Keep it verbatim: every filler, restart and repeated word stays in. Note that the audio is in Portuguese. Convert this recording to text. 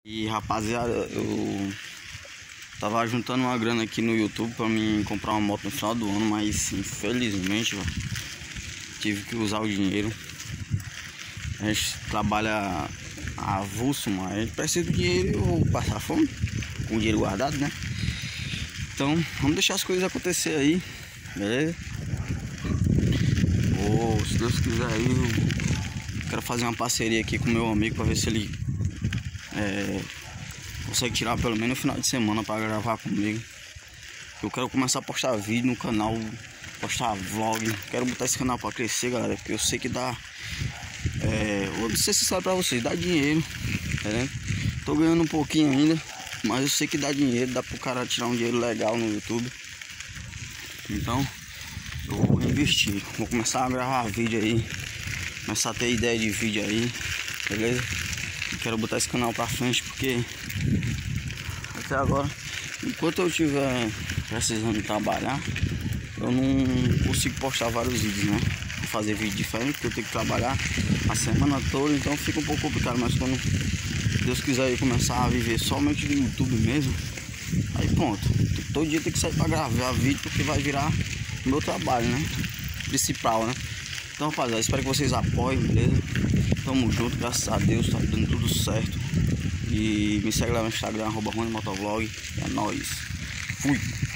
E rapaziada, eu tava juntando uma grana aqui no YouTube pra mim comprar uma moto no final do ano, mas infelizmente, véio, tive que usar o dinheiro. A gente trabalha avulso, mas a gente precisa do dinheiro e eu vou passar fome com o dinheiro guardado, né? Então vamos deixar as coisas acontecer aí, beleza? Ou se Deus quiser aí, eu quero fazer uma parceria aqui com meu amigo pra ver se ele é, consegue tirar pelo menos no final de semana pra gravar comigo. Eu quero começar a postar vídeo no canal, postar vlog. Quero botar esse canal pra crescer, galera, porque eu sei que dá. É, vou ser sincero pra vocês, dá dinheiro, tá vendo? Tô ganhando um pouquinho ainda, mas eu sei que dá dinheiro, dá pro cara tirar um dinheiro legal no YouTube. Então eu vou investir, vou começar a gravar vídeo aí, começar a ter ideia de vídeo aí, beleza? Eu quero botar esse canal pra frente porque até agora, enquanto eu estiver precisando trabalhar, eu não consigo postar vários vídeos, né? Fazer vídeo diferente, porque eu tenho que trabalhar a semana toda, então fica um pouco complicado. Mas quando Deus quiser eu começar a viver somente do YouTube mesmo, aí pronto, todo dia tem que sair pra gravar vídeo, porque vai virar meu trabalho, né? Principal, né? Então, rapaziada, espero que vocês apoiem, beleza? Tamo junto, graças a Deus, tá dando tudo certo. E me segue lá no Instagram, arroba Rony Motovlog. É nóis. Fui!